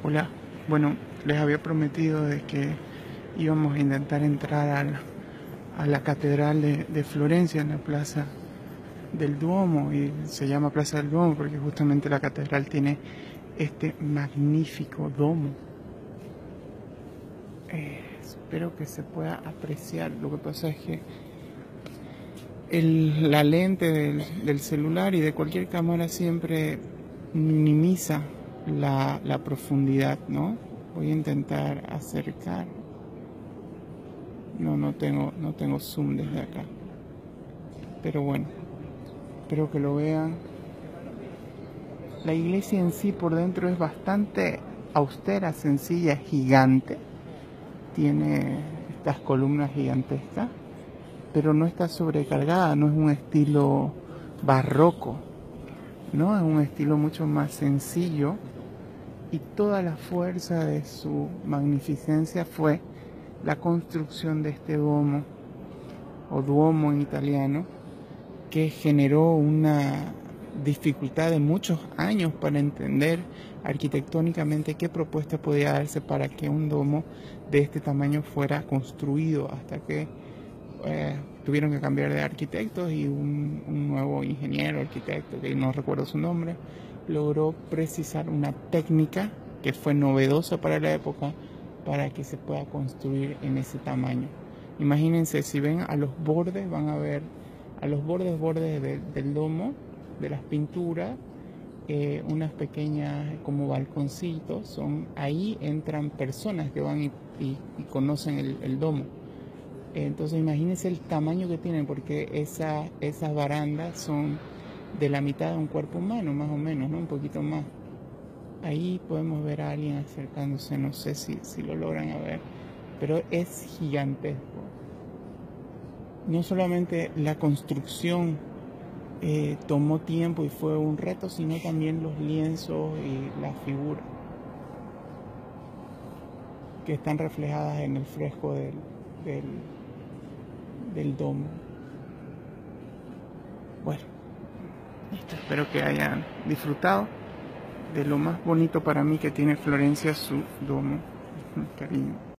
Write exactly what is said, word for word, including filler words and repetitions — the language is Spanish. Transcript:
Hola, bueno, les había prometido de que íbamos a intentar entrar a la, a la Catedral de, de Florencia en la Plaza del Duomo, y se llama Plaza del Duomo porque justamente la catedral tiene este magnífico domo. Eh, espero que se pueda apreciar. Lo que pasa es que el, la lente del, del celular y de cualquier cámara siempre minimiza la, la profundidad, ¿no? Voy a intentar acercar. No, no tengo, no tengo zoom desde acá. Pero bueno, espero que lo vean. La iglesia en sí por dentro es bastante austera, sencilla, gigante. Tiene estas columnas gigantescas, pero no está sobrecargada, no es un estilo barroco, ¿no? Es un estilo mucho más sencillo, y toda la fuerza de su magnificencia fue la construcción de este domo, o duomo en italiano, que generó una dificultad de muchos años para entender arquitectónicamente qué propuesta podía darse para que un domo de este tamaño fuera construido, hasta que eh, tuvieron que cambiar de arquitectos, y un, un nuevo ingeniero arquitecto, que no recuerdo su nombre, logró precisar una técnica que fue novedosa para la época para que se pueda construir en ese tamaño. Imagínense, si ven a los bordes, van a ver a los bordes bordes de, del domo, de las pinturas, eh, unas pequeñas como balconcitos. Son, ahí entran personas que van y, y, y conocen el, el domo. Entonces imagínense el tamaño que tienen, porque esa, esas barandas son de la mitad de un cuerpo humano, más o menos, ¿no? Un poquito más. Ahí podemos ver a alguien acercándose, no sé si, si lo logran a ver, pero es gigantesco. No solamente la construcción eh, tomó tiempo y fue un reto, sino también los lienzos y las figuras que están reflejadas en el fresco del, del, del domo. Bueno, listo. Espero que hayan disfrutado de lo más bonito para mí que tiene Florencia, su domo. Cariño.